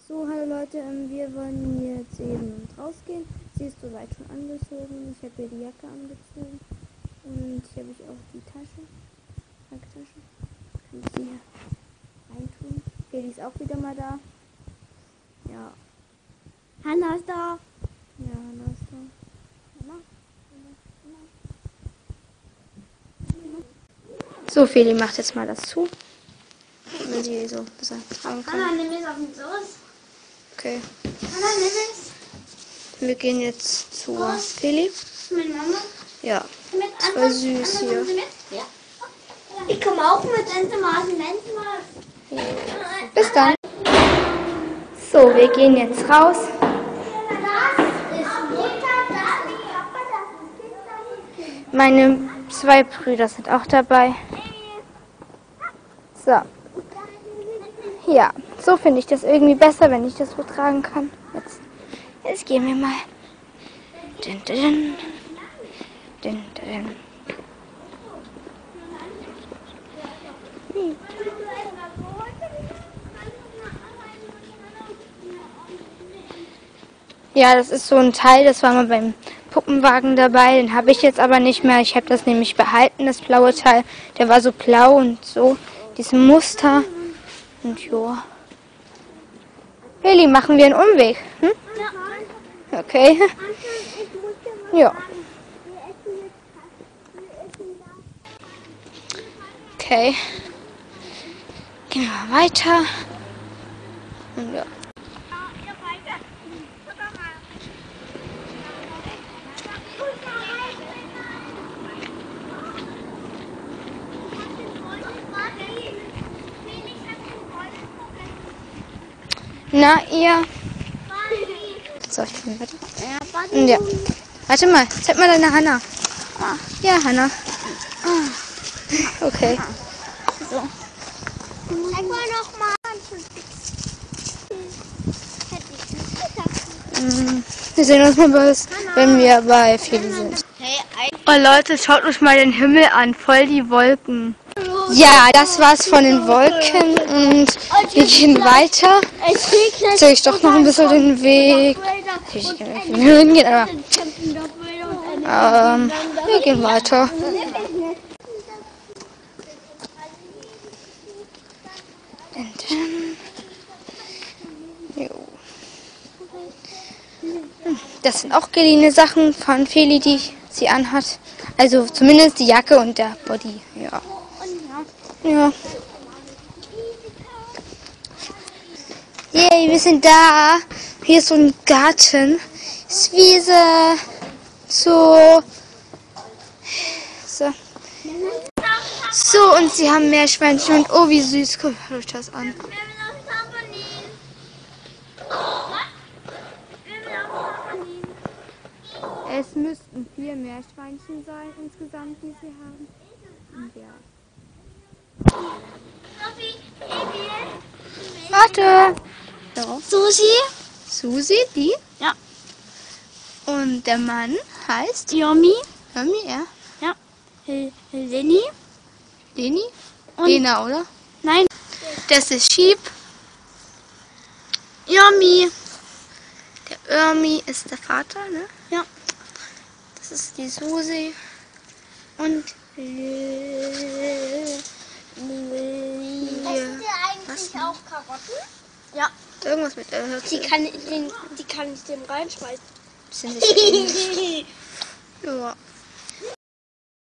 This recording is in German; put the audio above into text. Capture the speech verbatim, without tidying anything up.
So, hallo Leute, ähm, wir wollen jetzt eben rausgehen. Sie ist soweit schon angezogen. Ich habe ihr die Jacke angezogen. Und hier habe ich auch die Tasche. Jackentasche. Kann ich sie hier reintun. Okay, die ist auch wieder mal da. Ja. Hanna ist da. Ja, Hanna ist da. Hanna? So, Feli macht jetzt mal das zu. Wenn sie so gesagt haben kann. Hanna, nimm es auf den Soß. Okay. Hanna, nimm es. Wir gehen jetzt zu Was? Feli. Mit Mama. Ja. Mit Das war süß Anna, hier. kommen Sie mit? Ja. Ich komme auch mit, wenn Sie mal wenn Sie mal. Bis dann. So, wir gehen jetzt raus. Das ist Mutter, das ist Papa, das ist Kind. Meine zwei Brüder sind auch dabei. So. Ja, so finde ich das irgendwie besser, wenn ich das so tragen kann. Jetzt, jetzt gehen wir mal. Dun, dun, dun, dun. Hm. Ja, das ist so ein Teil, das war mal beim Puppenwagen dabei. Den habe ich jetzt aber nicht mehr. Ich habe das nämlich behalten, das blaue Teil. Der war so blau und so, diesem Muster. Und ja. Heli, machen wir einen Umweg? Hm? Okay. Ja. Okay. Gehen wir mal weiter. Und ja. Na, ihr. So, ich bin weiter. Ja. Warte mal, zeig mal deine Hanna. Ja, Hanna. Okay. So. Zeig mal noch mal. Wir sehen uns mal bei, wenn wir bei Feli sind. Oh Leute, schaut euch mal den Himmel an, voll die Wolken. Ja, das war's von den Wolken und wir gehen weiter. Jetzt zeige ich doch noch ein bisschen den Weg. Ich kann nicht viel hören gehen, aber ähm, wir gehen weiter. Das sind auch geliehene Sachen von Feli, die sie anhat. Also zumindest die Jacke und der Body. Ja. Ja. Yay, wir sind da. Hier ist so ein Garten. Ist Wiese. So. So. So, und sie haben Meerschweinchen und oh, wie süß. Guckt euch das an. Es müssten vier Meerschweinchen sein insgesamt, die sie haben. Und ja. Warte. So. Susi? Susi, die? Ja. Und der Mann heißt? Yomi? Yomi, ja. Ja. Leni? Leni? Und Lena, oder? nein. Das ist Sheep. Yomi. Der Irmi ist der Vater, ne? Ja. Das ist die Susi. Und äh, Essen wir eigentlich auch Karotten? Ja. irgendwas mit äh, Die kann, ich den, die kann ich dem reinschmeißen. Sind nicht